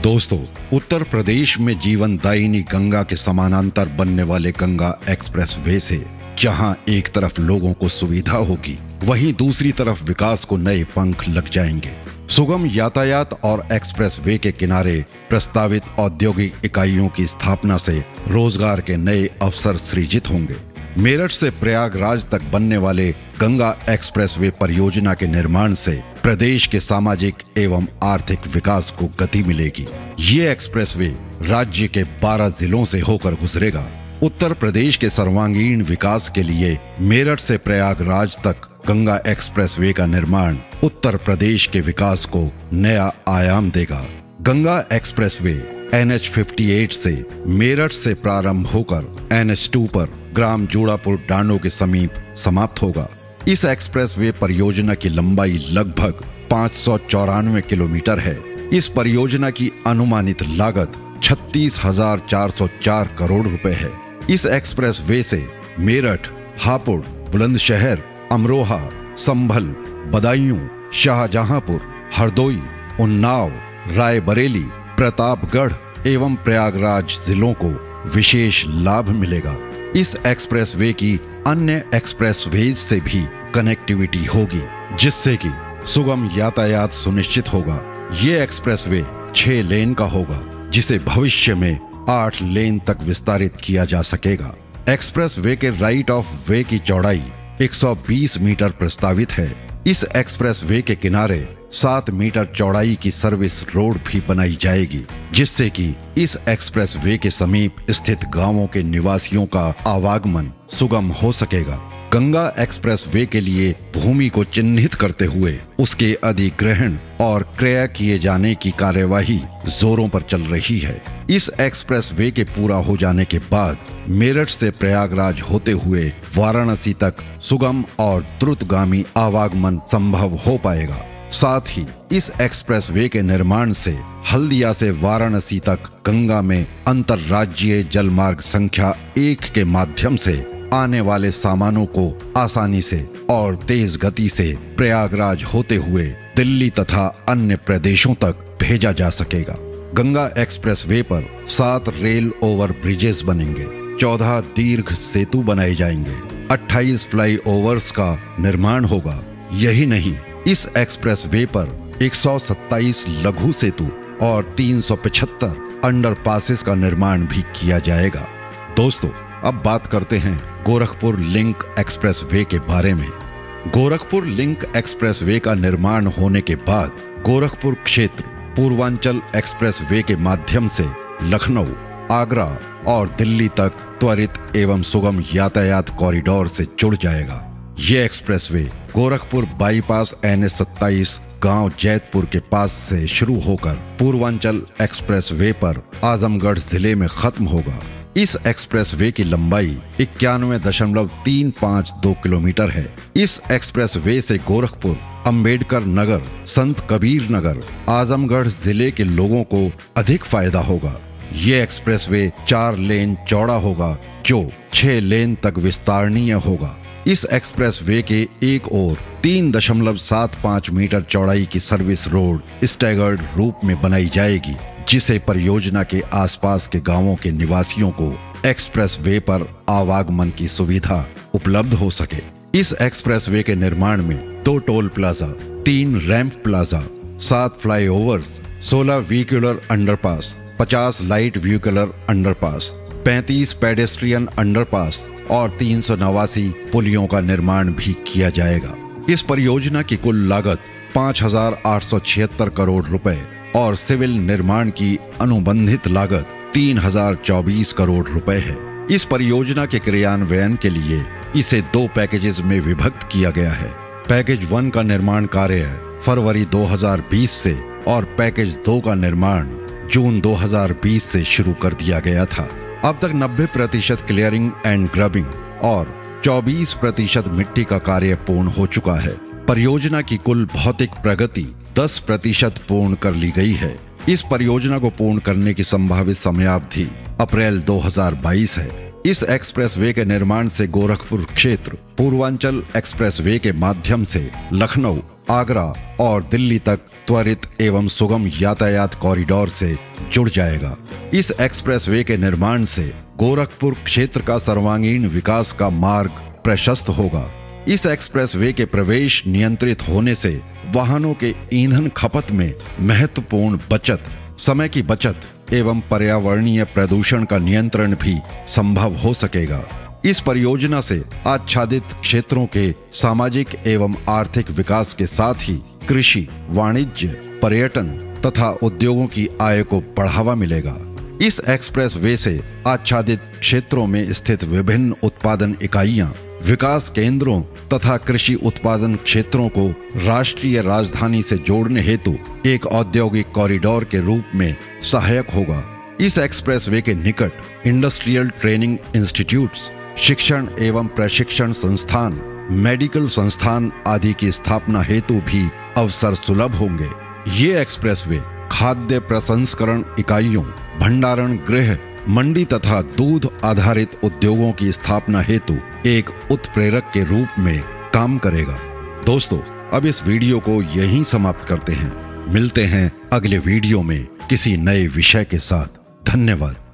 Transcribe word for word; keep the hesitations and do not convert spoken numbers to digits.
दोस्तों, उत्तर प्रदेश में जीवन दायिनी गंगा के समानांतर बनने वाले गंगा एक्सप्रेसवे से जहां एक तरफ लोगों को सुविधा होगी, वहीं दूसरी तरफ विकास को नए पंख लग जाएंगे। सुगम यातायात और एक्सप्रेसवे के किनारे प्रस्तावित औद्योगिक इकाइयों की स्थापना से रोजगार के नए अवसर सृजित होंगे। मेरठ से प्रयागराज तक बनने वाले गंगा एक्सप्रेसवे परियोजना के निर्माण से प्रदेश के सामाजिक एवं आर्थिक विकास को गति मिलेगी। ये एक्सप्रेसवे राज्य के बारह जिलों से होकर गुजरेगा। उत्तर प्रदेश के सर्वांगीण विकास के लिए मेरठ से प्रयागराज तक गंगा एक्सप्रेसवे का निर्माण उत्तर प्रदेश के विकास को नया आयाम देगा। गंगा एक्सप्रेसवे एन एच अट्ठावन से मेरठ से प्रारंभ होकर एन एच दो पर ग्राम जोड़ापुर डांडो के समीप समाप्त होगा। इस एक्सप्रेसवे परियोजना की लंबाई लगभग पाँच सौ चौरानवे किलोमीटर है। इस परियोजना की अनुमानित लागत छत्तीस हजार चार सौ चार करोड़ रुपए है। इस एक्सप्रेसवे से मेरठ, हापुड़, बुलंदशहर, अमरोहा, संभल, बदायूं, शाहजहांपुर, हरदोई, उन्नाव, रायबरेली, प्रतापगढ़ एवं प्रयागराज जिलों को विशेष लाभ मिलेगा। इस एक्सप्रेसवे की अन्य एक्सप्रेसवेज से भी कनेक्टिविटी होगी, जिससे कि सुगम यातायात सुनिश्चित होगा। ये एक्सप्रेसवे छह लेन का होगा, जिसे भविष्य में आठ लेन तक विस्तारित किया जा सकेगा। एक्सप्रेसवे के राइट ऑफ वे की चौड़ाई एक सौ बीस मीटर प्रस्तावित है। इस एक्सप्रेसवे के किनारे सात मीटर चौड़ाई की सर्विस रोड भी बनाई जाएगी, जिससे कि इस एक्सप्रेसवे के समीप स्थित गांवों के निवासियों का आवागमन सुगम हो सकेगा। गंगा एक्सप्रेसवे के लिए भूमि को चिन्हित करते हुए उसके अधिग्रहण और क्रय किए जाने की कार्यवाही जोरों पर चल रही है। इस एक्सप्रेसवे के पूरा हो जाने के बाद मेरठ से प्रयागराज होते हुए वाराणसी तक सुगम और द्रुतगामी आवागमन संभव हो पाएगा। साथ ही इस एक्सप्रेसवे के निर्माण से हल्दिया से वाराणसी तक गंगा में अंतर्राज्यीय जलमार्ग संख्या एक के माध्यम से आने वाले सामानों को आसानी से और तेज गति से प्रयागराज होते हुए दिल्ली तथा अन्य प्रदेशों तक भेजा जा सकेगा। गंगा एक्सप्रेसवे पर सात रेल ओवर ब्रिजेस बनेंगे, चौदह दीर्घ सेतु बनाए जाएंगे, अट्ठाईस फ्लाईओवर्स का निर्माण होगा। यही नहीं, इस एक्सप्रेसवे पर एक सौ सत्ताईस लघु सेतु और तीन सौ पचहत्तर अंडरपासेस का निर्माण भी किया जाएगा। दोस्तों, अब बात करते हैं गोरखपुर लिंक एक्सप्रेसवे के बारे में। गोरखपुर लिंक एक्सप्रेसवे का निर्माण होने के बाद गोरखपुर क्षेत्र पूर्वांचल एक्सप्रेसवे के माध्यम से लखनऊ, आगरा और दिल्ली तक त्वरित एवं सुगम यातायात कॉरिडोर से जुड़ जाएगा। ये expressway Gorakhpur bypass N H सत्ताईस गांव जैतपुर के पास से शुरू होकर पूर्वांचल एक्सप्रेसवे पर आजमगढ़ जिले में खत्म होगा। इस एक्सप्रेसवे की लंबाई इक्यानवे दशमलव तीन पाँच दो किलोमीटर है। इस एक्सप्रेसवे से गोरखपुर, अंबेडकर नगर, संत कबीर नगर, आजमगढ़ जिले के लोगों को अधिक फायदा होगा। ये एक्सप्रेसवे चार लेन चौड़ा होगा, जो छह लेन तक विस्तारणीय होगा। इस एक्सप्रेसवे के एक ओर तीन दशमलव सात पाँच मीटर चौड़ाई की सर्विस रोड स्टैगर्ड रूप में बनाई जाएगी, जिसे परियोजना के आसपास के गांवों के निवासियों को एक्सप्रेसवे पर आवागमन की सुविधा उपलब्ध हो सके। इस एक्सप्रेसवे के निर्माण में दो टोल प्लाजा, तीन रैंप प्लाजा, सात फ्लाईओवर्स, सोलह व्हीक्यूलर अंडरपास, पचास लाइट व्हीक्यूलर अंडरपास, पैंतीस पेडेस्ट्रियन अंडरपास और तीन सौ नवासी पुलियों का निर्माण भी किया जाएगा। इस परियोजना की कुल लागत पाँच हजार आठ सौ छिहत्तर करोड़ रुपए और सिविल निर्माण की अनुबंधित लागत तीन हजार चौबीस करोड़ रुपए है। इस परियोजना के क्रियान्वयन के लिए इसे दो पैकेजेस में विभक्त किया गया है। पैकेज वन का निर्माण कार्य फरवरी दो हजार बीस से और पैकेज दो का निर्माण जून दो हजार बीस से शुरू कर दिया गया था। अब तक नब्बे प्रतिशत क्लियरिंग एंड ग्रबिंग और चौबीस प्रतिशत मिट्टी का कार्य पूर्ण हो चुका है। परियोजना की कुल भौतिक प्रगति दस प्रतिशत पूर्ण कर ली गई है। इस परियोजना को पूर्ण करने की संभावित समयावधि अप्रैल दो हजार बाईस है। इस एक्सप्रेसवे के निर्माण से गोरखपुर क्षेत्र पूर्वांचल एक्सप्रेसवे के माध्यम से लखनऊ, आगरा और दिल्ली तक त्वरित एवं सुगम यातायात कॉरिडोर से जुड़ जाएगा। इस एक्सप्रेसवे के निर्माण से गोरखपुर क्षेत्र का सर्वांगीण विकास का मार्ग प्रशस्त होगा। इस एक्सप्रेसवे के प्रवेश नियंत्रित होने से वाहनों के ईंधन खपत में महत्वपूर्ण बचत, समय की बचत एवं पर्यावरणीय प्रदूषण का नियंत्रण भी संभव हो सकेगा। इस परियोजना से आच्छादित क्षेत्रों के सामाजिक एवं आर्थिक विकास के साथ ही कृषि, वाणिज्य, पर्यटन तथा उद्योगों की आय को बढ़ावा मिलेगा। इस एक्सप्रेसवे से आच्छादित क्षेत्रों में स्थित विभिन्न उत्पादन इकाइयां, विकास केंद्रों तथा कृषि उत्पादन क्षेत्रों को राष्ट्रीय राजधानी से जोड़ने हेतु एक औद्योगिक कॉरिडोर के रूप में सहायक होगा। इस एक्सप्रेसवे के निकट इंडस्ट्रियल ट्रेनिंग इंस्टीट्यूट्स, शिक्षण एवं प्रशिक्षण संस्थान, मेडिकल संस्थान आदि की स्थापना हेतु भी अवसर सुलभ होंगे। ये एक्सप्रेसवे खाद्य प्रसंस्करण इकाइयों, भंडारण गृह, मंडी तथा दूध आधारित उद्योगों की स्थापना हेतु एक उत्प्रेरक के रूप में काम करेगा। दोस्तों, अब इस वीडियो को यहीं समाप्त करते हैं। मिलते हैं अगले वीडियो में किसी नए विषय के साथ। धन्यवाद।